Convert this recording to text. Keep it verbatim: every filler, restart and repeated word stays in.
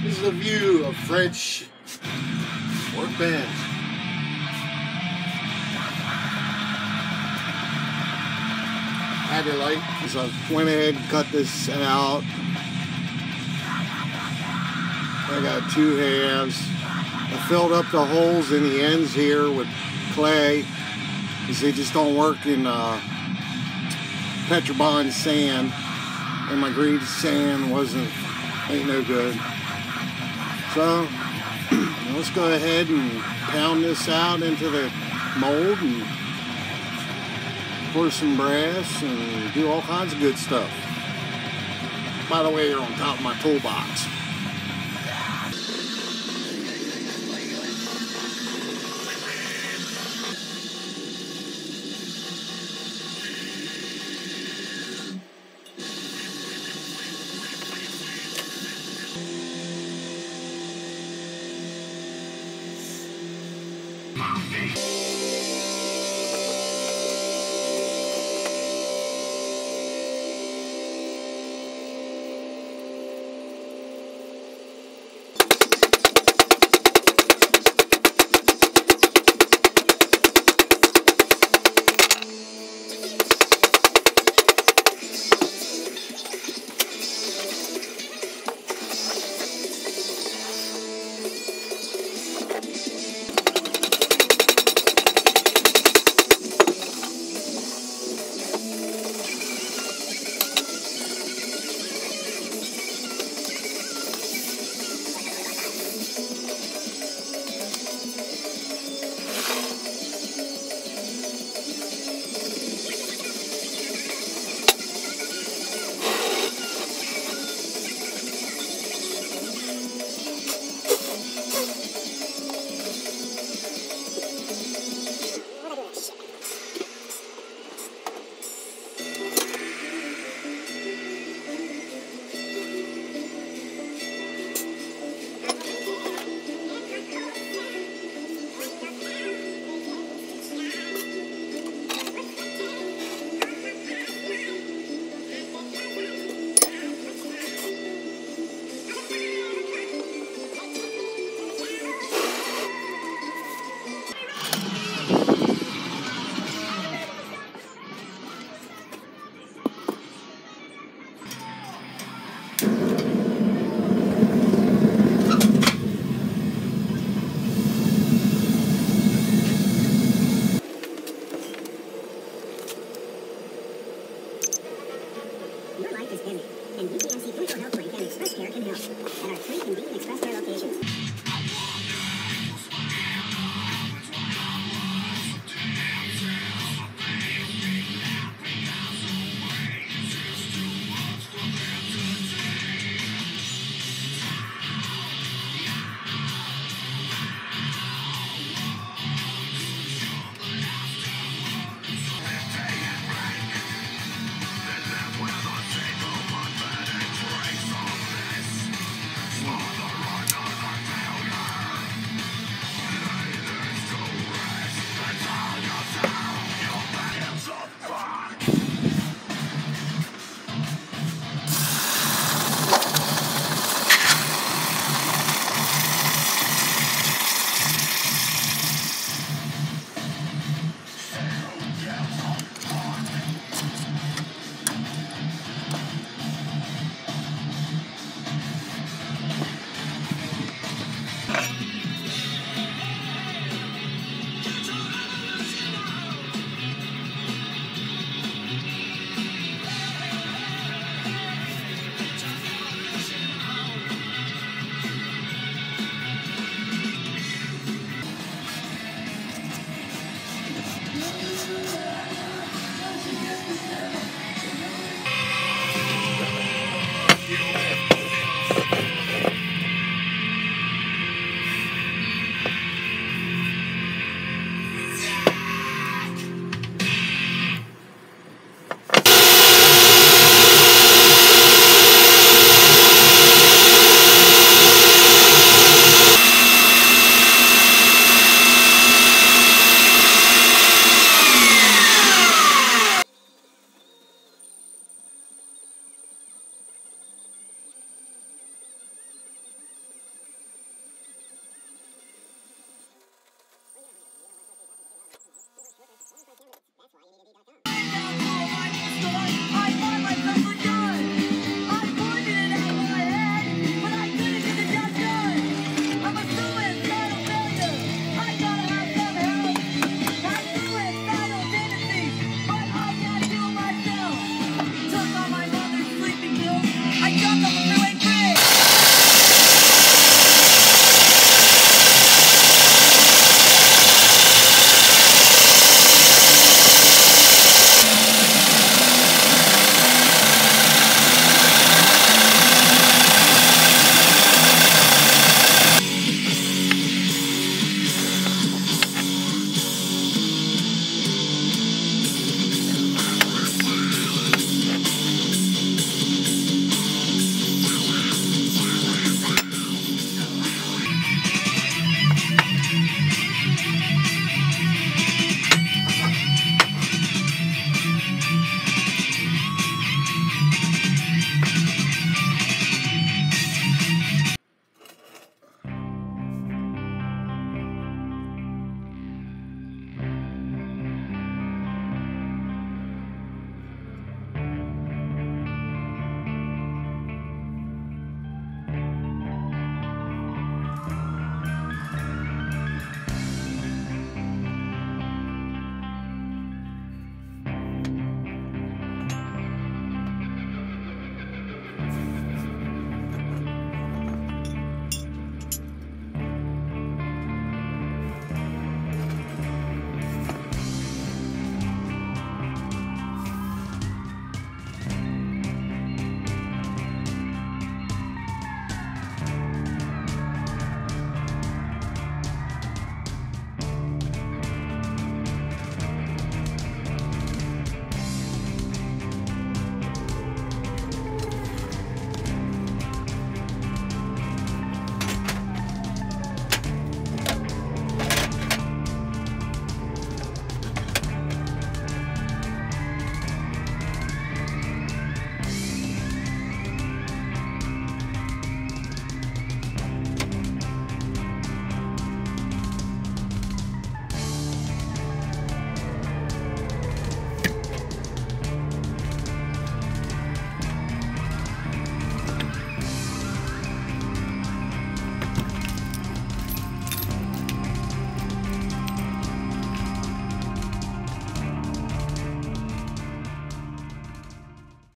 This is a view of French workbench. Had to like, so I went ahead and cut this out. I got two halves. I filled up the holes in the ends here with clay because they just don't work in uh, Petrobond sand, and my green sand wasn't ain't no good. So let's go ahead and pound this out into the mold and pour some brass and do all kinds of good stuff. By the way, they're on top of my toolbox. My face.